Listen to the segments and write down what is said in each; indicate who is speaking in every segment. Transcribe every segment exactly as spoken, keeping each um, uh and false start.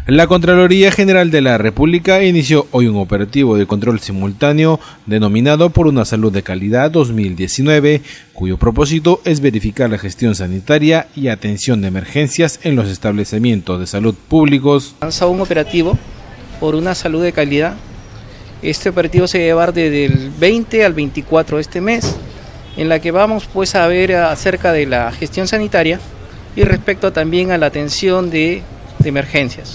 Speaker 1: La Contraloría General de la República inició hoy un operativo de control simultáneo denominado Por una Salud de Calidad dos mil diecinueve, cuyo propósito es verificar la gestión sanitaria y atención de emergencias en los establecimientos de salud públicos.
Speaker 2: Lanzado un operativo por una salud de calidad. Este operativo se va a llevar desde el veinte al veinticuatro de este mes, en la que vamos pues a ver acerca de la gestión sanitaria y respecto también a la atención de, de emergencias.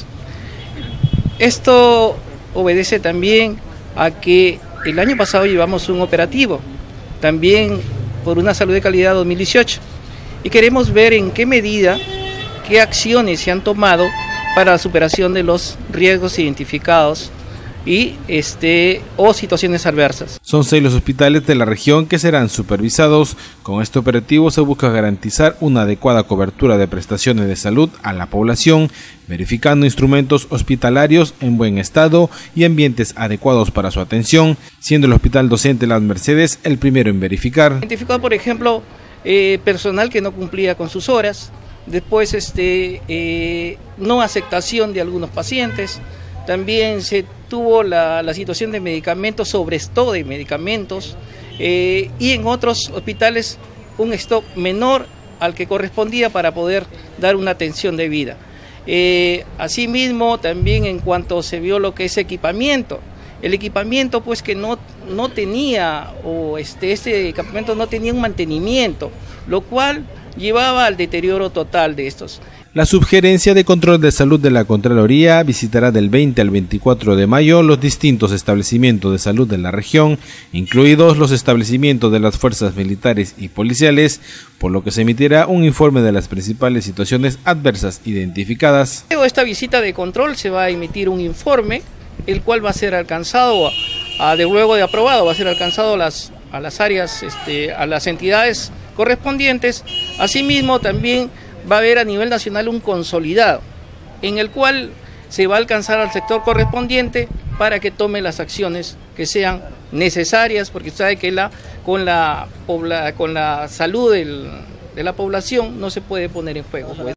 Speaker 2: Esto obedece también a que el año pasado llevamos un operativo, también por una salud de calidad dos mil dieciocho, y queremos ver en qué medida, qué acciones se han tomado para la superación de los riesgos identificados y este o situaciones adversas.
Speaker 1: Son seis los hospitales de la región que serán supervisados. Con este operativo se busca garantizar una adecuada cobertura de prestaciones de salud a la población, verificando instrumentos hospitalarios en buen estado y ambientes adecuados para su atención, siendo el Hospital Docente Las Mercedes el primero en verificar.
Speaker 2: Identificado, por ejemplo, eh, personal que no cumplía con sus horas, después este eh, no aceptación de algunos pacientes. También se tuvo la, la situación de medicamentos, sobre stock de medicamentos, eh, y en otros hospitales un stock menor al que correspondía para poder dar una atención debida. Eh, asimismo, también en cuanto se vio lo que es equipamiento, el equipamiento pues que no, no tenía, o este, este equipamiento no tenía un mantenimiento, lo cual llevaba al deterioro total de estos.
Speaker 1: La Subgerencia de Control de Salud de la Contraloría visitará del veinte al veinticuatro de mayo los distintos establecimientos de salud de la región, incluidos los establecimientos de las fuerzas militares y policiales, por lo que se emitirá un informe de las principales situaciones adversas identificadas.
Speaker 2: Luego de esta visita de control se va a emitir un informe, el cual va a ser alcanzado, a, a, de, luego de aprobado, va a ser alcanzado a las, a las áreas, este, a las entidades correspondientes. Asimismo, también va a haber a nivel nacional un consolidado, en el cual se va a alcanzar al sector correspondiente para que tome las acciones que sean necesarias, porque sabe que la, con, la, con la salud del, de la población no se puede poner en juego. Pues.